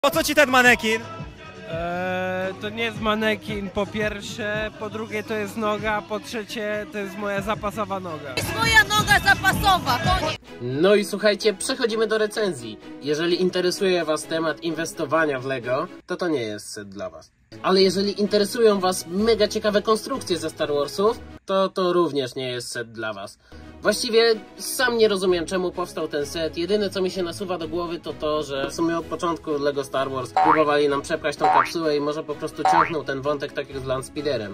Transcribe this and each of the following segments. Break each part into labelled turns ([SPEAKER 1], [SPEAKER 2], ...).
[SPEAKER 1] Po co ci ten manekin?
[SPEAKER 2] To nie jest manekin, po pierwsze, po drugie to jest noga, po trzecie to jest moja zapasowa noga.
[SPEAKER 3] To jest moja noga zapasowa, koniec.
[SPEAKER 4] No i słuchajcie, przechodzimy do recenzji. Jeżeli interesuje was temat inwestowania w Lego, to nie jest set dla was. Ale jeżeli interesują was mega ciekawe konstrukcje ze Star Warsów, to również nie jest set dla was. Właściwie sam nie rozumiem, czemu powstał ten set. Jedyne co mi się nasuwa do głowy to to, że w sumie od początku Lego Star Wars próbowali nam przepraść tą kapsułę i może po prostu ciągnął ten wątek tak jak z Landspeederem.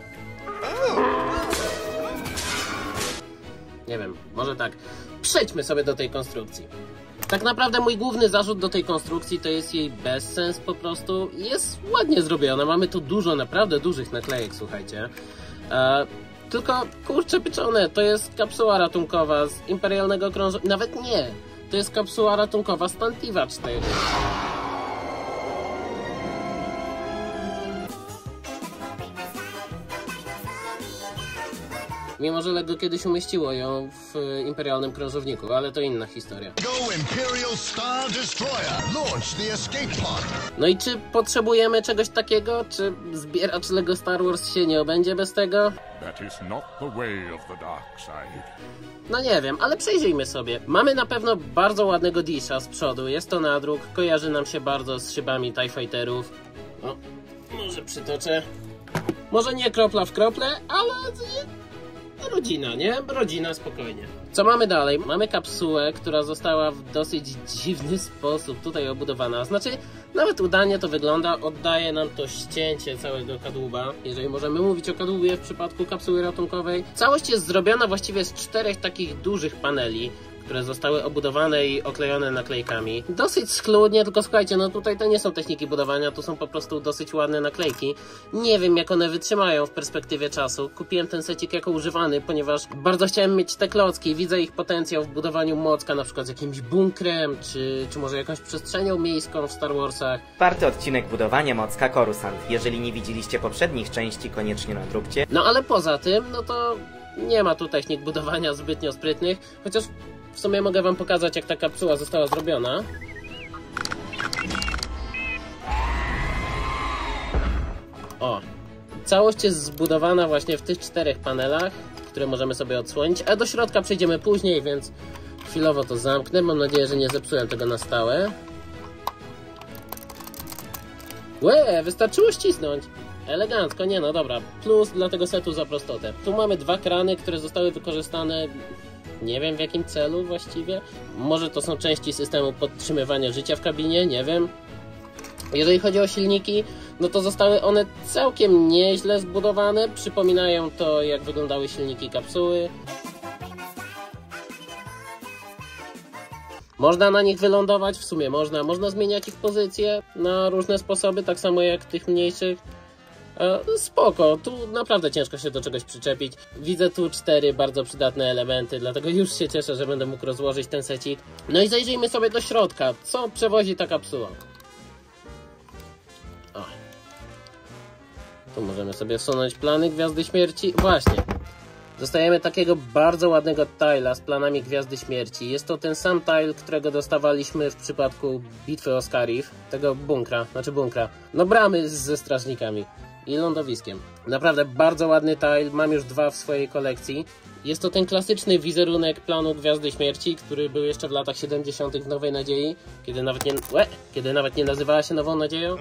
[SPEAKER 4] Nie wiem, może tak. Przejdźmy sobie do tej konstrukcji. Tak naprawdę mój główny zarzut do tej konstrukcji to jest jej bezsens po prostu. Jest ładnie zrobiona, mamy tu dużo naprawdę dużych naklejek, słuchajcie. Tylko kurczę pieczone, to jest kapsuła ratunkowa z imperialnego krążownika. Nawet nie, to jest kapsuła ratunkowa z Tantiva 4. Mimo że Lego kiedyś umieściło ją w imperialnym krążowniku, ale to inna historia. No i czy potrzebujemy czegoś takiego? Czy zbieracz Lego Star Wars się nie obędzie bez tego? No nie wiem, ale przejrzyjmy sobie. Mamy na pewno bardzo ładnego disha z przodu, jest to nadruk, kojarzy nam się bardzo z szybami TIE Fighterów. O, może przytoczę. Może nie kropla w krople, ale... rodzina, nie? Rodzina, spokojnie. Co mamy dalej? Mamy kapsułę, która została w dosyć dziwny sposób tutaj obudowana. Znaczy, nawet udanie to wygląda, oddaje nam to ścięcie całego kadłuba, jeżeli możemy mówić o kadłubie w przypadku kapsuły ratunkowej. Całość jest zrobiona właściwie z 4 takich dużych paneli, które zostały obudowane i oklejone naklejkami. Dosyć schludnie, tylko słuchajcie, no tutaj to nie są techniki budowania, to są po prostu dosyć ładne naklejki. Nie wiem jak one wytrzymają w perspektywie czasu. Kupiłem ten secik jako używany, ponieważ bardzo chciałem mieć te klocki. Widzę ich potencjał w budowaniu mocka, na przykład z jakimś bunkrem, czy może jakąś przestrzenią miejską w Star Warsach.
[SPEAKER 5] 4. odcinek budowania mocka Coruscant. Jeżeli nie widzieliście poprzednich części, koniecznie nadróbcie.
[SPEAKER 4] No ale poza tym, no to nie ma tu technik budowania zbytnio sprytnych, chociaż w sumie mogę wam pokazać jak ta kapsuła została zrobiona. O, całość jest zbudowana właśnie w tych 4 panelach, które możemy sobie odsłonić, a do środka przejdziemy później, więc chwilowo to zamknę. Mam nadzieję, że nie zepsułem tego na stałe. Wystarczyło ścisnąć. Elegancko, nie no dobra. Plus dla tego setu za prostotę. Tu mamy 2 krany, które zostały wykorzystane... nie wiem w jakim celu właściwie. Może to są części systemu podtrzymywania życia w kabinie, nie wiem. Jeżeli chodzi o silniki, no to zostały one całkiem nieźle zbudowane. Przypominają to jak wyglądały silniki kapsuły. Można na nich wylądować, w sumie można zmieniać ich pozycję na różne sposoby, tak samo jak tych mniejszych. Spoko, tu naprawdę ciężko się do czegoś przyczepić. Widzę tu 4 bardzo przydatne elementy, dlatego już się cieszę, że będę mógł rozłożyć ten secik. No i zajrzyjmy sobie do środka, co przewozi ta kapsuła. O. Tu możemy sobie wsunąć plany Gwiazdy Śmierci. Właśnie. Dostajemy takiego bardzo ładnego tile'a z planami Gwiazdy Śmierci. Jest to ten sam tile, którego dostawaliśmy w przypadku bitwy o Scarif. Tego bunkra, no bramy ze strażnikami i lądowiskiem. Naprawdę bardzo ładny tile, mam już 2 w swojej kolekcji. Jest to ten klasyczny wizerunek planu Gwiazdy Śmierci, który był jeszcze w latach 70. w Nowej Nadziei, kiedy nawet nie nazywała się Nową Nadzieją.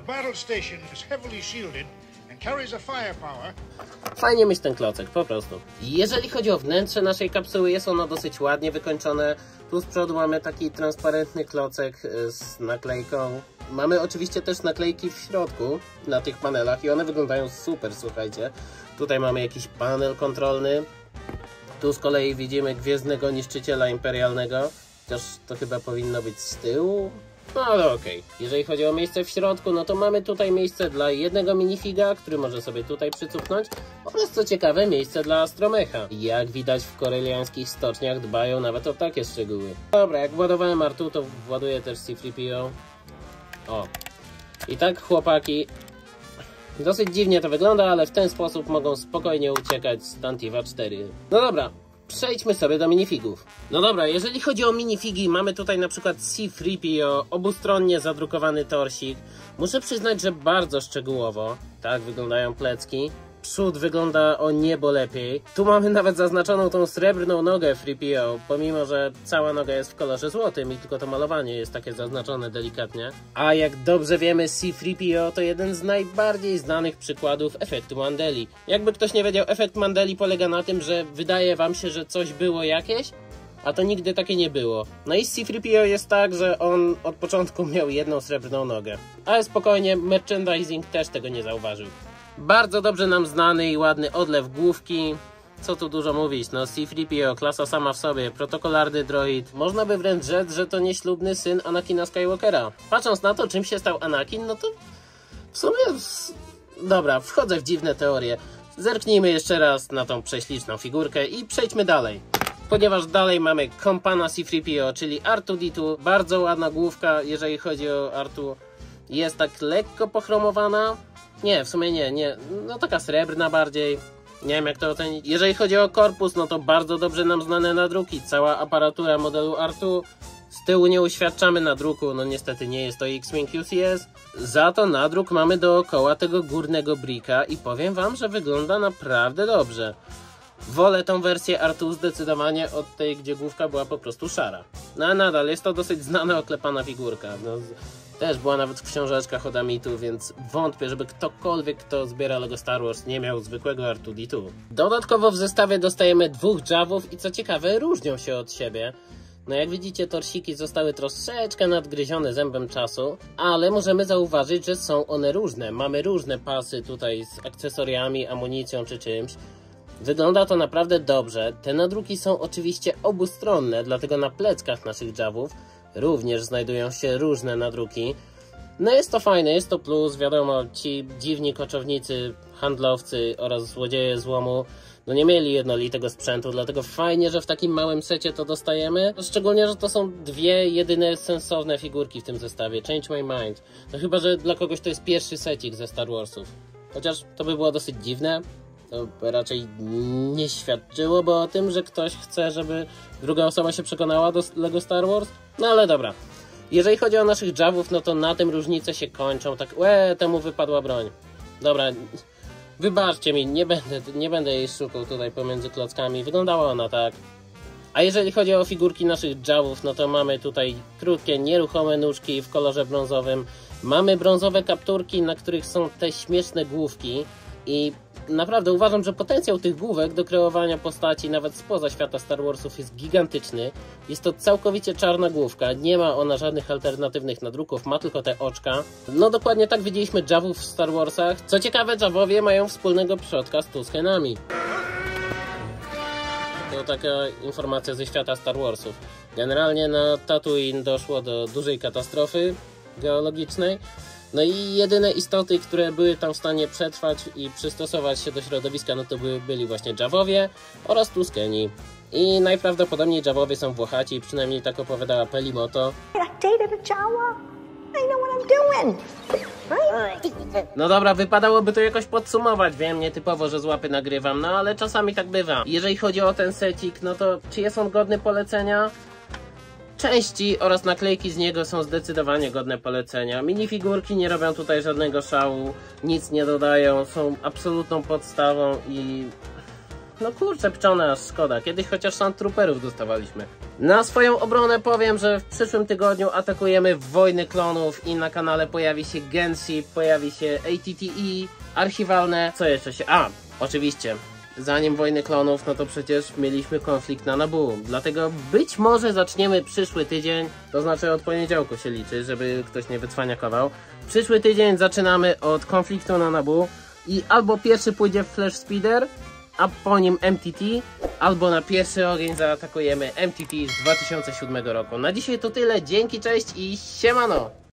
[SPEAKER 4] Fajnie mieć ten klocek, po prostu. Jeżeli chodzi o wnętrze naszej kapsuły, jest ono dosyć ładnie wykończone. Tu z przodu mamy taki transparentny klocek z naklejką. Mamy oczywiście też naklejki w środku, na tych panelach i one wyglądają super, słuchajcie. Tutaj mamy jakiś panel kontrolny. Tu z kolei widzimy Gwiezdnego Niszczyciela Imperialnego. Chociaż to chyba powinno być z tyłu. No ale okej. Jeżeli chodzi o miejsce w środku, no to mamy tutaj miejsce dla jednego minifiga, który może sobie tutaj przycupnąć. Oraz co ciekawe, miejsce dla Astromecha. Jak widać w koreliańskich stoczniach dbają nawet o takie szczegóły. Dobra, jak władowałem R2, to właduję też C-3PO. O. I tak chłopaki... dosyć dziwnie to wygląda, ale w ten sposób mogą spokojnie uciekać z Tantiva 4. No dobra. przejdźmy sobie do minifigów. No dobra, jeżeli chodzi o minifigi, mamy tutaj na przykład C-3PO, obustronnie zadrukowany torsik. Muszę przyznać, że bardzo szczegółowo. Tak wyglądają plecki. Przód wygląda o niebo lepiej. Tu mamy nawet zaznaczoną tą srebrną nogę 3PO, pomimo że cała noga jest w kolorze złotym i tylko to malowanie jest takie zaznaczone delikatnie. A jak dobrze wiemy, C-3PO to jeden z najbardziej znanych przykładów efektu Mandeli. Jakby ktoś nie wiedział, efekt Mandeli polega na tym, że wydaje wam się, że coś było jakieś, a to nigdy takie nie było. No i z C-3PO jest tak, że on od początku miał jedną srebrną nogę. Ale spokojnie, merchandising też tego nie zauważył. Bardzo dobrze nam znany i ładny odlew główki. Co tu dużo mówić, no C-3PO, klasa sama w sobie, protokolarny droid. Można by wręcz rzec, że to nieślubny syn Anakina Skywalkera. Patrząc na to, czym się stał Anakin, no to w sumie... Dobra, wchodzę w dziwne teorie. Zerknijmy jeszcze raz na tą prześliczną figurkę i przejdźmy dalej. Ponieważ dalej mamy kompana C-3PO, czyli R2-D2. Bardzo ładna główka, jeżeli chodzi o R2. Jest tak lekko pochromowana. Nie, w sumie nie, no taka srebrna bardziej, nie wiem jak to ocenić. Jeżeli chodzi o korpus, no to bardzo dobrze nam znane nadruki, cała aparatura modelu R2, z tyłu nie uświadczamy nadruku, no niestety nie jest to X-Wing QCS, za to nadruk mamy dookoła tego górnego bricka i powiem wam, że wygląda naprawdę dobrze. Wolę tą wersję R2 zdecydowanie od tej, gdzie główka była po prostu szara. No a nadal jest to dosyć znana, oklepana figurka. No, też była nawet w książeczkach od Amitu, więc wątpię, żeby ktokolwiek, kto zbiera LEGO Star Wars, nie miał zwykłego R2-D2. Dodatkowo w zestawie dostajemy 2 Javów i co ciekawe, różnią się od siebie. No jak widzicie, torsiki zostały troszeczkę nadgryzione zębem czasu, ale możemy zauważyć, że są one różne. Mamy różne pasy tutaj z akcesoriami, amunicją czy czymś. Wygląda to naprawdę dobrze. Te nadruki są oczywiście obustronne, dlatego na pleckach naszych Javów również znajdują się różne nadruki. No jest to fajne, jest to plus, wiadomo, ci dziwni koczownicy, handlowcy oraz złodzieje złomu no nie mieli jednolitego sprzętu, dlatego fajnie, że w takim małym secie to dostajemy. Szczególnie, że to są 2 jedyne sensowne figurki w tym zestawie. Change my mind. No chyba, że dla kogoś to jest pierwszy secik ze Star Warsów. Chociaż to by było dosyć dziwne. To raczej nie świadczyłoby o tym, że ktoś chce, żeby druga osoba się przekonała do LEGO Star Wars. No ale dobra. Jeżeli chodzi o naszych Javów, no to na tym różnice się kończą. Tak, temu wypadła broń. Dobra, wybaczcie mi, nie będę jej szukał tutaj pomiędzy klockami. Wyglądała ona tak. A jeżeli chodzi o figurki naszych Javów, no to mamy tutaj krótkie, nieruchome nóżki w kolorze brązowym. Mamy brązowe kapturki, na których są te śmieszne główki. I naprawdę uważam, że potencjał tych główek do kreowania postaci nawet spoza świata Star Warsów jest gigantyczny. Jest to całkowicie czarna główka, nie ma ona żadnych alternatywnych nadruków, ma tylko te oczka. No dokładnie tak widzieliśmy Javów w Star Warsach. Co ciekawe, Javowie mają wspólnego przodka z Tuskenami. To taka informacja ze świata Star Warsów. Generalnie na Tatooine doszło do dużej katastrofy geologicznej. No i jedyne istoty, które były tam w stanie przetrwać i przystosować się do środowiska, no to byli właśnie Javowie oraz Tuskeni. I najprawdopodobniej Javowie są włochaci, przynajmniej tak opowiadała Pelimoto. No dobra, wypadałoby to jakoś podsumować, wiem, nietypowo, że z łapy nagrywam, no ale czasami tak bywa. Jeżeli chodzi o ten secik, no to czy jest on godny polecenia? Części oraz naklejki z niego są zdecydowanie godne polecenia. Minifigurki nie robią tutaj żadnego szału, nic nie dodają, są absolutną podstawą i... no kurczę, pczone aż szkoda. Kiedyś chociaż Sandtrooperów dostawaliśmy. Na swoją obronę powiem, że w przyszłym tygodniu atakujemy Wojny Klonów i na kanale pojawi się Gunship, pojawi się ATTE, archiwalne... co jeszcze się... oczywiście... zanim Wojny Klonów, no to przecież mieliśmy konflikt na Naboo. Dlatego być może zaczniemy przyszły tydzień, to znaczy od poniedziałku się liczy, żeby ktoś nie wycwaniakował. Przyszły tydzień zaczynamy od konfliktu na Naboo i albo pierwszy pójdzie w Flash Speeder, a po nim MTT, albo na pierwszy ogień zaatakujemy MTT z 2007 roku. Na dzisiaj to tyle, dzięki, cześć i siemano!